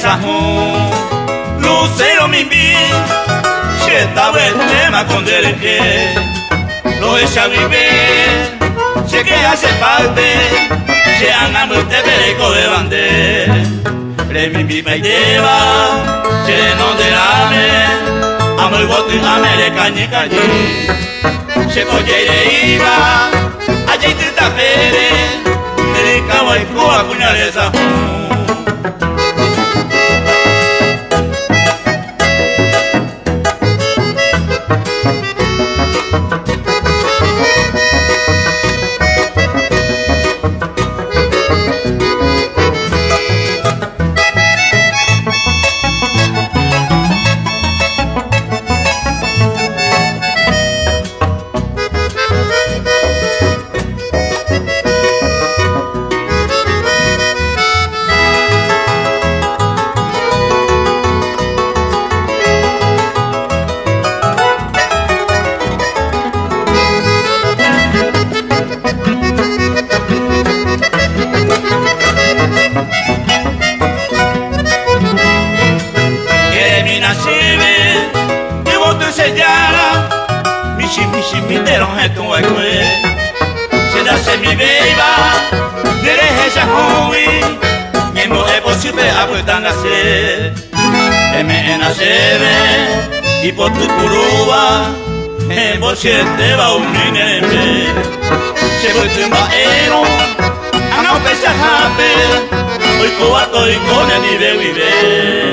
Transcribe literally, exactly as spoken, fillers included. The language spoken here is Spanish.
Sahun Lucero mimbi Cheta wetema kondereke Lo echa vive Che que hace parte Che angamo te verego de bande Le mimbi me lleva Che no de rame Amo el voto y amere cañi cañi Che coye iba Allí te tapere Dedicaba y coa cuñales a Mitero è tu e que Se da se mi beba Nere hecha hui Niembo è possibile a puetanga se E me en aseme I po tu kurua E bo siete va un mineme Se voi tu mba ero Anao pesha hape Oi koa toi kone ni be vive